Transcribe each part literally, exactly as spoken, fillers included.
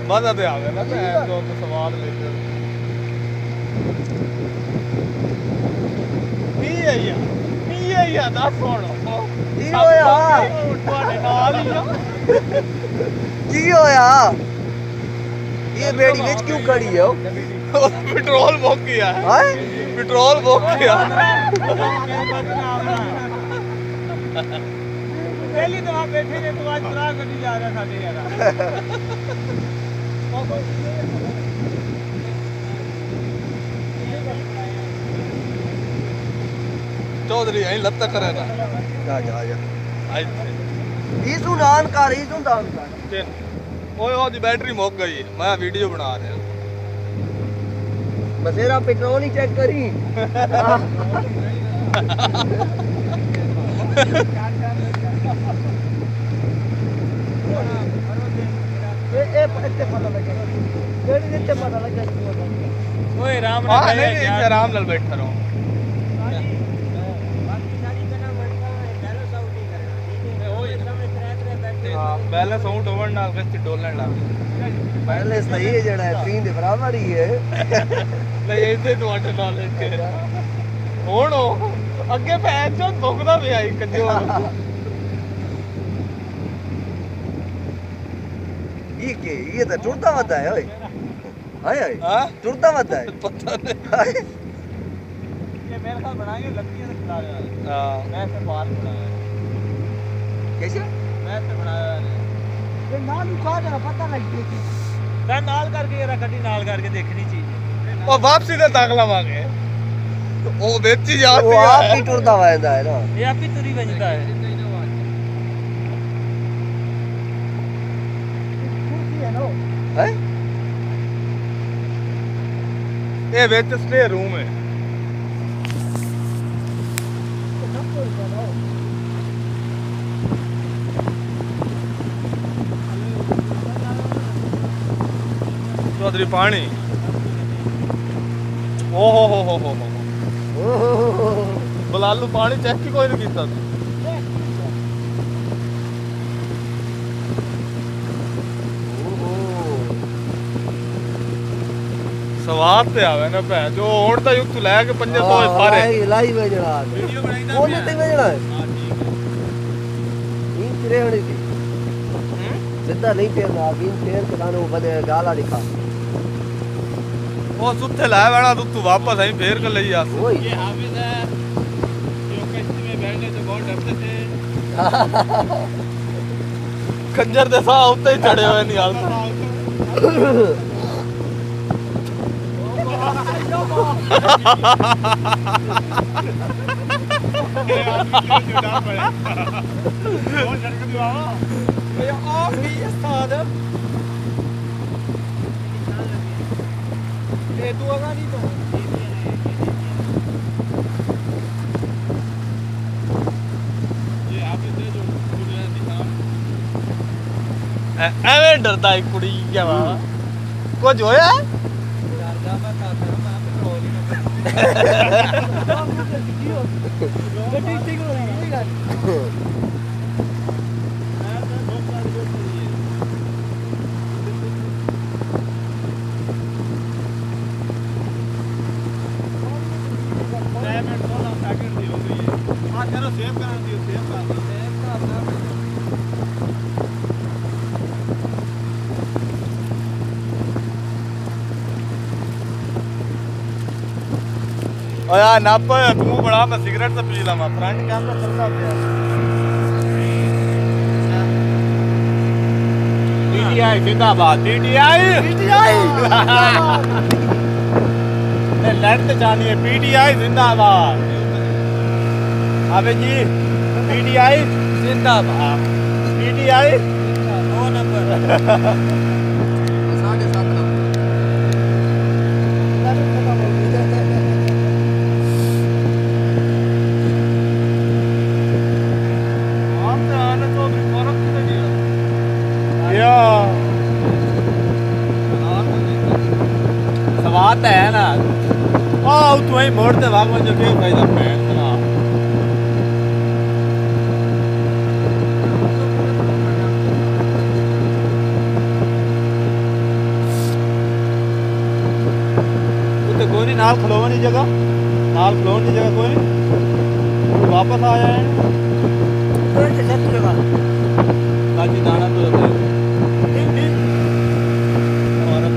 मजा ते आ गया ना मैं जो तो सवाल लेके की है यार की है यार दस होना की होया ਤੁਹਾਡੇ ਨਾਲ ਹੀ ਆ की होया ये बेड़ी विच क्यों खड़ी है पेट्रोल मुक गया हां पेट्रोल मुक गया पहली दफा बैठे थे तो आज बड़ा गड्डी जा रहा साडे यार चौधरी यहीं लत्ता करे ना जा जा जा आज इसू नान कर इसू दान कर ओए ओदी बैटरी मुक गई मैं वीडियो बना रहा बसेरा पेट्रोल ही चेक करी ए ए पत्ते पता लगे जेडी जिते पता लगे ओए राम नाल नहीं नहीं आराम नाल बैठा रहो बैलेंस आउट ओवर नाल गस्ती डोलने लग पहले सही है जेड़ा तीन दे बराबर ही है नहीं ऐसे ਤੁਹਾਡੇ ਨਾਲ ਕੇ ਹੁਣ ਅੱਗੇ ਪੈਰ ਚੋਂ ਦੁਖਦਾ ਪਿਆ ਇੱਕ ਜੋ ये के ये तो टुरता वता है ओए हाय हाय हां टुरता वता है पता नहीं ये मेरे साथ बनाएंगे लकड़ियां से खिला रहे हां मैं से बाल बनाया कैसे मैं से बनाया ये नाल उखा जरा पता लग गई मैं नाल करके ये गड्डी नाल करके देखनी चाहिए ओ वापसी ते तक लवांगे ओ बेच ही जाती है वो आप ही टुरता वंदा है ना ये आप ही तुरी वंदा है है ये विच स्टे रूम है चौधरी पानी ओ हो हो हो हो हो बलालू पानी चेक ही कोई नहीं कीता सवाद ते आवे ना भै जो हुन ता युक्त ले के पंजे सौ सारे लाई में जड़ा वीडियो बनाईदा वो ते में जड़ा हां ठीक है इन चिरे होनी थी सीधा नहीं फेर ना इन फेर के दानो बदे गाला दिखा ओ सुथे लाए वाला तू तू वापस आई फेर के ले आ ओए ये हाफिज है जो कश्ती में बैठने से बहुत डरते थे खंजर दे सा उत्ते ही चढ़े हुए नहीं हाल एवें डरदा है कुड़ी क्या बाबा कुछ होया ओ यार नप तू बड़ा मैं सिगरेट से पी लवा फ्रंट कैमरा चलता पे पीटीआई जिंदाबाद पीटीआई पीटीआई ने लैंड जानी है पीटीआई जिंदाबाद अबे जी पीटीआई जिंदाबाद पीटीआई दो नंबर सवाद है ना ओ तू ही मोड़ते भाग जो के फायदा पैन ना नाल खलोवन की जगह नाल खलोवन की जगह कोई नहीं वापस आ जाए काची दाना तो और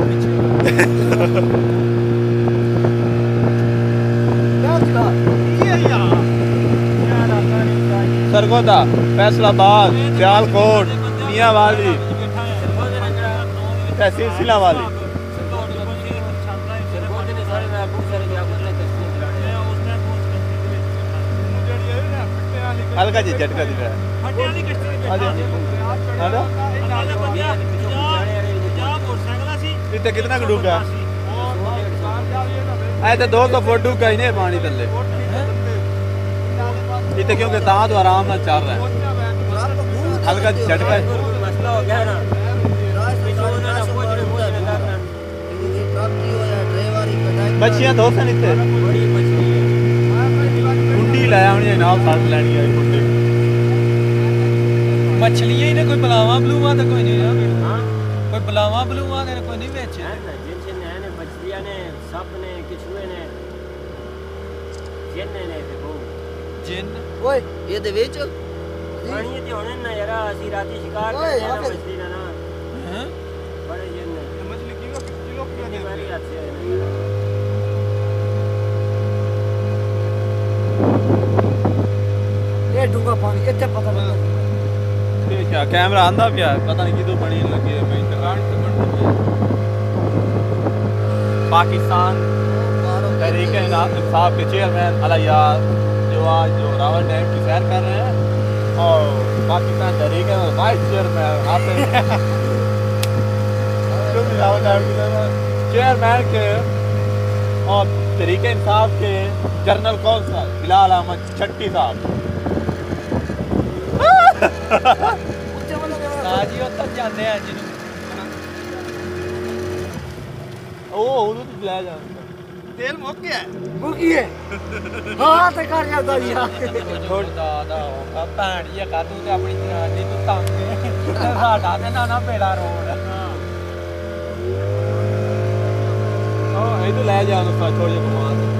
सरगोदा फैसलाबाद सियालकोट मियां वाली सिलसिला वाली हल्का जी झटका दिख रहा है इतने कितना डूबा ऐ तो दो सौ फुट डूबा ही नहीं पानी थले इतने क्योंकि दांत तो आराम से चल रहा है हल्का झटका मसला हो गया ना बच्चियां दो सन इतने कुंडी लाया उन्हें नाव साथ लेनी है कुंडी मछलियां ही ने कोई बलावा बलूवा तो कोई नहीं यार कोई बलावा बलूवा ने कोई नहीं बेचे जिनसे ने ने मछलियां ने सांप ने किचुए ने जिन ने देखो जिन ओए ये दे विच पानी ते होने ना यार असि राती शिकार करते हैं मछली ना ना हैं बड़े जिन ने मछली किलो किलो कितनी बारी आती है ये डूंगा पानी इतने पता नहीं क्या कैमरा आंदा पिया पता नहीं किदों बनी लगी है मैं इंतकाल से बनती है पाकिस्तान तहरीक इंसाफ के चेयरमैन अलायार जो आज जो रावल डैम की सैर कर रहे हैं और पाकिस्तान तहरीक वाइस चेयरमैन आते रावल डैम की चेयरमैन के और तहरीक इंसाफ के जनरल कौंसल बिलाल अहमद छट्टी साहब साजी उत्तर जाते हैं जिन्हों ओ उधर तो ले जा तेल मुक गया मुकी है हां ते कर जाता यार छोड़दा दा होगा भैन ये का तू ते अपनी जनानी तू तंग साडा ते ना ना बेड़ा रोड हां ए तो ले जा उनको छोड़ जा कमान